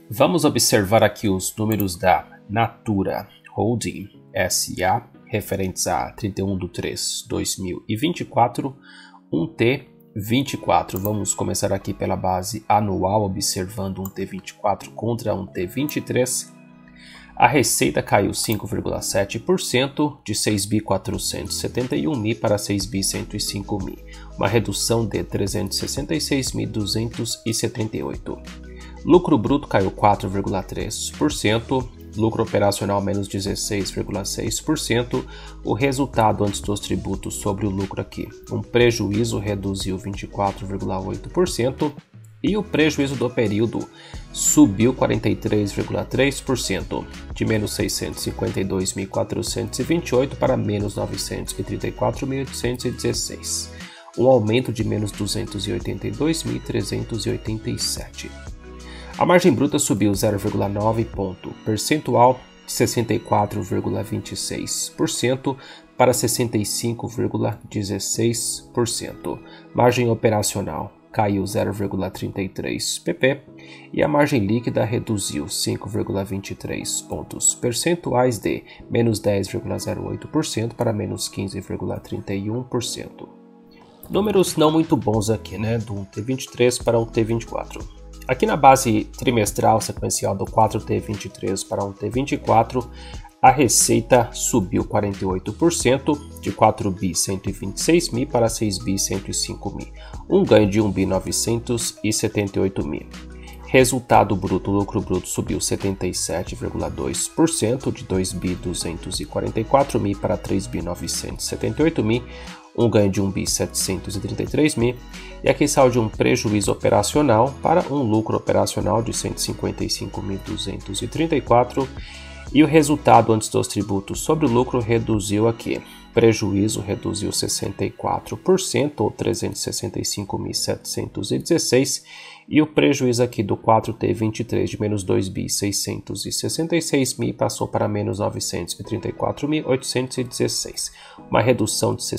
Vamos observar aqui os números da Natura Holding SA, referentes a 31/3/2024, 1T24. Vamos começar aqui pela base anual, observando 1T24 contra 1T23. A receita caiu 5,7%, de 6.471.000 para 6.105.000, uma redução de 366.278. Lucro bruto caiu 4,3%, lucro operacional menos 16,6%, o resultado antes dos tributos sobre o lucro aqui, um prejuízo reduziu 24,8% e o prejuízo do período subiu 43,3%, de menos 652.428 para menos 934.816, um aumento de menos 282.387. A margem bruta subiu 0,9 ponto percentual, de 64,26% para 65,16%. Margem operacional caiu 0,33 pp e a margem líquida reduziu 5,23 pontos percentuais, de menos 10,08% para menos 15,31%. Números não muito bons aqui, né? Do T23 para o T24. Aqui na base trimestral sequencial do 4T23 para 1T24, a receita subiu 48%, de 4.126.000 para 6.105.000, um ganho de 1.978.000. Resultado bruto, lucro bruto subiu 77,2%, de 2.244.000 para 3.978.000, um ganho de 1.733.000, e aqui saiu de um prejuízo operacional para um lucro operacional de 155.234, e o resultado antes dos tributos sobre o lucro reduziu aqui. Prejuízo reduziu 64%, ou 365.716, e o prejuízo aqui do 4T23 de menos 2.666.000 passou para menos 934.816, uma redução de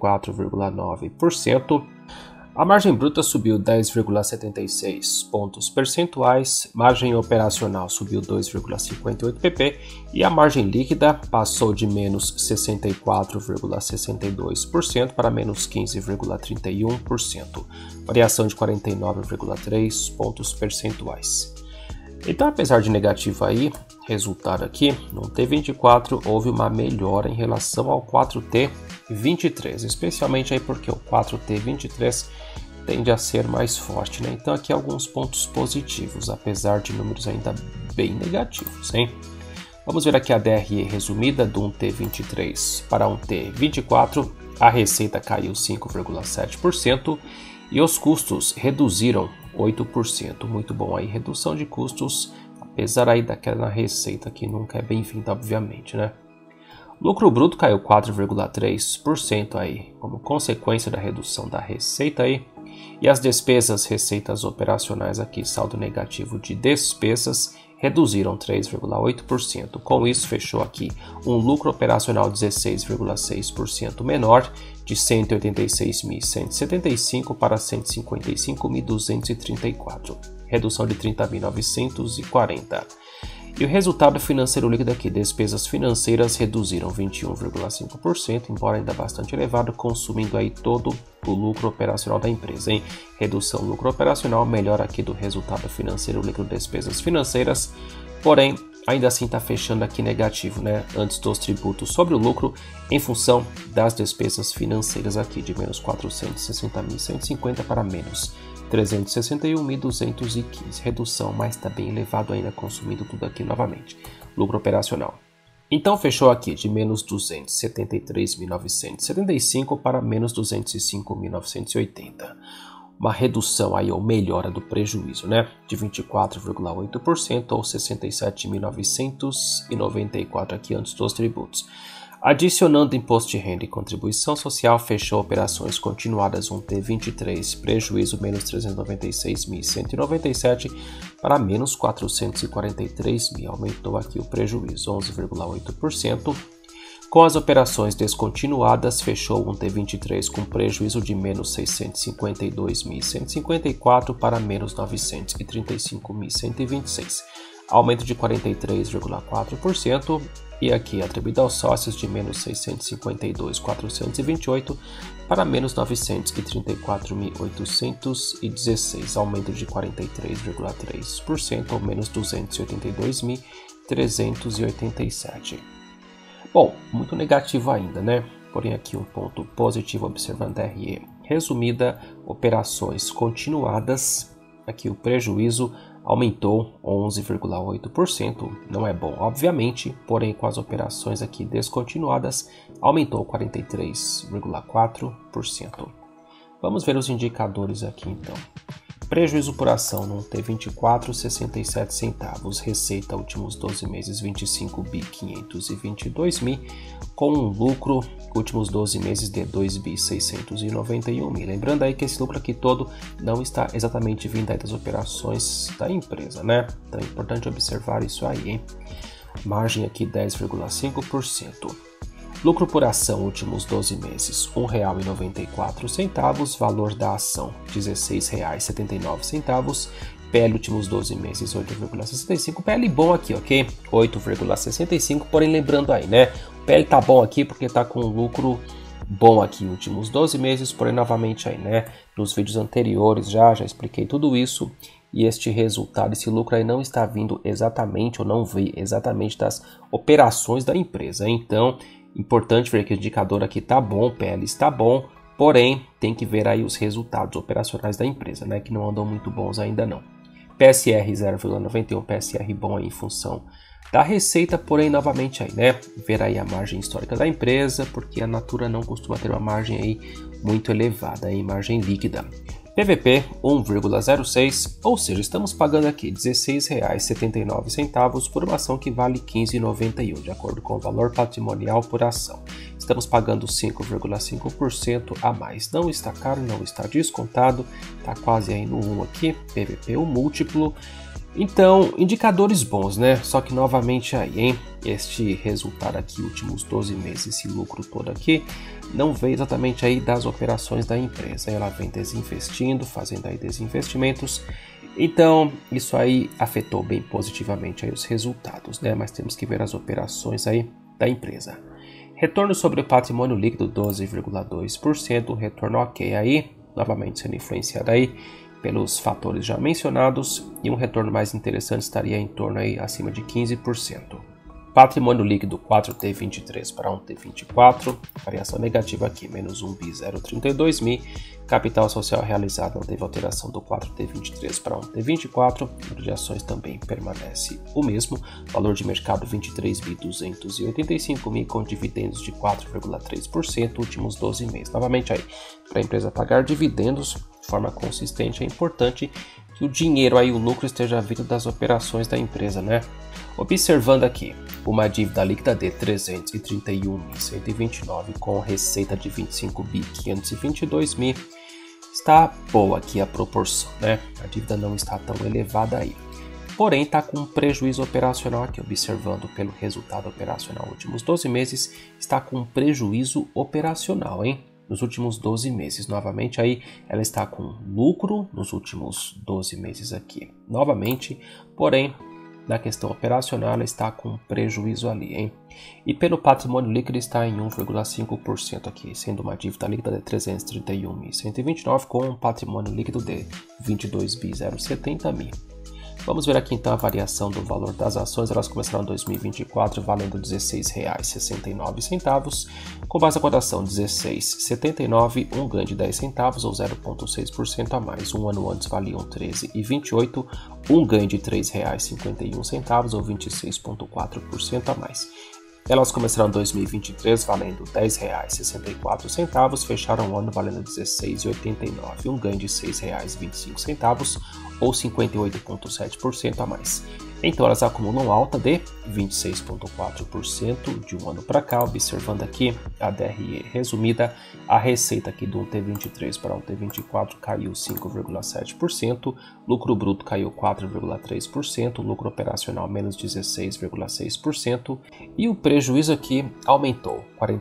64,9%. A margem bruta subiu 10,76 pontos percentuais, margem operacional subiu 2,58 pp e a margem líquida passou de menos 64,62% para menos 15,31%, variação de 49,3 pontos percentuais. Então, apesar de negativo aí, resultado aqui, no T24 houve uma melhora em relação ao 4T23, especialmente aí porque o 4T23 tende a ser mais forte, né? Então aqui alguns pontos positivos, apesar de números ainda bem negativos, hein? Vamos ver aqui a DRE resumida do 1T23 para 1T24, a receita caiu 5,7% e os custos reduziram 8%, muito bom aí, redução de custos, apesar aí daquela na receita que nunca é bem-vinda, obviamente, né? Lucro bruto caiu 4,3% aí, como consequência da redução da receita aí, e as despesas, receitas operacionais aqui, saldo negativo de despesas, reduziram 3,8%. Com isso, fechou aqui um lucro operacional 16,6% menor, de 186.175 para 155.234, redução de 30.940. E o resultado financeiro líquido aqui, despesas financeiras reduziram 21,5%, embora ainda bastante elevado, consumindo aí todo o lucro operacional da empresa, hein? Redução do lucro operacional, melhor aqui do resultado financeiro líquido, despesas financeiras, porém ainda assim está fechando aqui negativo, né? Antes dos tributos sobre o lucro, em função das despesas financeiras aqui, de menos 460.150 para menos 361.215, redução, mas está bem elevado ainda, consumindo tudo aqui novamente. Lucro operacional. Então fechou aqui de menos 273.975 para menos 205.980. Uma redução aí, ou melhora do prejuízo, né? De 24,8% ou 67.994 aqui antes dos tributos. Adicionando imposto de renda e contribuição social, fechou operações continuadas 1T23, prejuízo menos 396.197 para menos 443.000, aumentou aqui o prejuízo 11,8%. Com as operações descontinuadas, fechou um T23 com prejuízo de menos 652.154 para menos 935.126, aumento de 43,4%, e aqui atribuído aos sócios de menos 652.428 para menos 934.816, aumento de 43,3% ou menos 282.387. Bom, muito negativo ainda, né? Porém aqui um ponto positivo observando a RE resumida, operações continuadas, aqui o prejuízo aumentou 11,8%, não é bom, obviamente, porém com as operações aqui descontinuadas, aumentou 43,4%. Vamos ver os indicadores aqui então. Prejuízo por ação no T24, 67 centavos, receita últimos 12 meses 25.522.000, com um lucro últimos 12 meses de 2.691.000. Lembrando aí que esse lucro aqui todo não está exatamente vindo aí das operações da empresa, né? Então é importante observar isso aí, hein? Margem aqui 10,5%. Lucro por ação últimos 12 meses, R$ 1,94, valor da ação R$ 16,79, PL últimos 12 meses 8,65, PL bom aqui, ok? 8,65, porém lembrando aí, né? O PL tá bom aqui porque tá com lucro bom aqui últimos 12 meses, porém novamente aí, né? Nos vídeos anteriores já expliquei tudo isso. E este resultado, esse lucro aí não está vindo exatamente, ou não veio exatamente das operações da empresa. Então, importante ver que o indicador aqui está bom, o PL está bom, porém tem que ver aí os resultados operacionais da empresa, né, que não andam muito bons ainda não. PSR 0,91, PSR bom aí em função da receita, porém novamente aí, né, ver aí a margem histórica da empresa, porque a Natura não costuma ter uma margem aí muito elevada, aí, margem líquida. PVP 1,06, ou seja, estamos pagando aqui R$ 16,79 por uma ação que vale R$ 15,91, de acordo com o valor patrimonial por ação. Estamos pagando 5,5% a mais. Não está caro, não está descontado, está quase aí no 1 aqui, PVP, o múltiplo. Então, indicadores bons, né? Só que novamente aí, hein? Este resultado aqui, últimos 12 meses, esse lucro todo aqui, não veio exatamente aí das operações da empresa. Ela vem desinvestindo, fazendo aí desinvestimentos. Então, isso aí afetou bem positivamente aí os resultados, né? Mas temos que ver as operações aí da empresa. Retorno sobre o patrimônio líquido, 12,2%, retorno ok aí, novamente sendo influenciado aí pelos fatores já mencionados, e um retorno mais interessante estaria em torno aí acima de 15%. Patrimônio líquido 4T23 para 1T24, variação negativa aqui, menos 1.032.000. Capital social realizado não teve alteração do 4T23 para 1T24, o número de ações também permanece o mesmo, valor de mercado 23.285.000, com dividendos de 4,3% últimos 12 meses. Novamente aí, para a empresa pagar dividendos de forma consistente, é importante que o dinheiro aí, o lucro esteja vindo das operações da empresa, né? Observando aqui, uma dívida líquida de 331.129 com receita de 25.522.000, está boa aqui a proporção, né? A dívida não está tão elevada aí. Porém, está com um prejuízo operacional aqui, observando pelo resultado operacional últimos 12 meses, está com um prejuízo operacional, hein? Nos últimos 12 meses, novamente aí, ela está com lucro nos últimos 12 meses aqui, novamente, porém, na questão operacional, ela está com prejuízo ali, hein? E pelo patrimônio líquido está em 1,5% aqui, sendo uma dívida líquida de 331.129 com um patrimônio líquido de 22.070.000. Vamos ver aqui então a variação do valor das ações. Elas começaram em 2024 valendo R$ 16,69, com base na cotação 16,79, um ganho de 10 centavos ou 0,6% a mais. Um ano antes valiam R$ 13,28, um ganho de R$ 3,51 ou 26,4% a mais. Elas começaram em 2023 valendo R$ 10,64, fecharam o ano valendo R$ 16,89, um ganho de R$ 6,25 ou 58,7% a mais. Então elas acumulam alta de 26,4% de um ano para cá. Observando aqui a DRE resumida, a receita aqui do T23 para o T24 caiu 5,7%, lucro bruto caiu 4,3%, lucro operacional menos 16,6% e o prejuízo aqui aumentou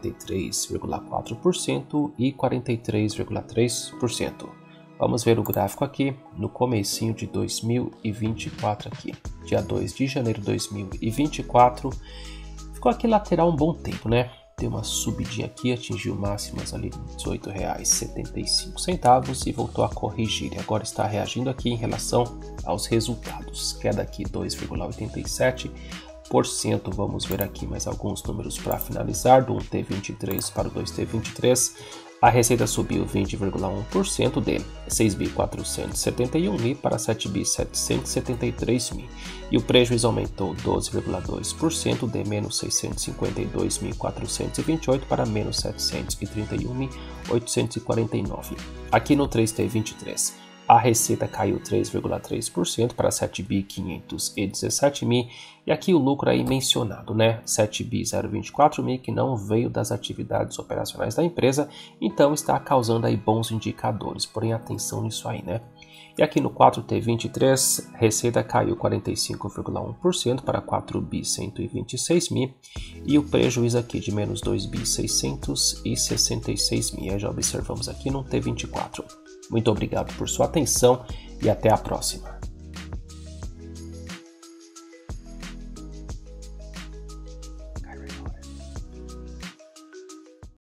43,4% e 43,3%. Vamos ver o gráfico aqui no comecinho de 2024 aqui, dia 2 de janeiro de 2024, ficou aqui lateral um bom tempo, né? Deu uma subidinha aqui, atingiu máximas ali de R$ 18,75 e voltou a corrigir. E agora está reagindo aqui em relação aos resultados, queda aqui 2,87%. Vamos ver aqui mais alguns números para finalizar, do 1T23 para o 2T23. A receita subiu 20,1% de 6.471.000 para 7.773.000 e o prejuízo aumentou 12,2% de menos 652.428 para menos 731.849. Aqui no 3T23, a receita caiu 3,3% para 7.517.000 e aqui o lucro aí mencionado, né? 7.024.000 que não veio das atividades operacionais da empresa, então está causando aí bons indicadores, porém atenção nisso aí, né? E aqui no 4T23, receita caiu 45,1% para 4.126.000 e o prejuízo aqui de menos 2.666.000, já observamos aqui no T24. Muito obrigado por sua atenção e até a próxima.